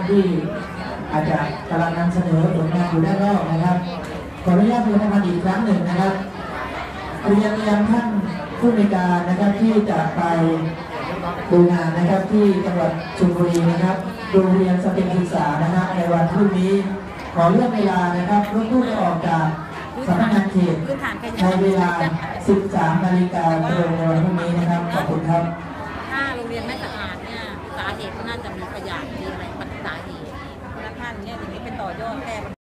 ที่อาจจะกำลังนำเสนอผลงานอยู่ด้านนอกนะครับขออนุญาตประชาสัมพันธ์อีกครั้งหนึ่งนะครับเรียนยังท่านผู้ในการนะครับที่จะไปดูงานนะครับที่จังหวัดชลบุรีนะครับโรงเรียนสตรีศึกษานะครับในวันพรุ่งนี้ขอเลื่อนเวลานะครับรถตู้จะออกจากสำนักงานเขตในเวลา 13 นาฬิกาตรงในวันพรุ่งนี้นะครับขอบคุณครับถ้าโรงเรียนไม่สะอาดเนี่ยสาเหตุก็น่าจะมีขยะมีอะไรปัจจัยสาเหตุเพราะฉะนั้นท่านเนี่ยอย่างนี้เป็นต่อยอดแก้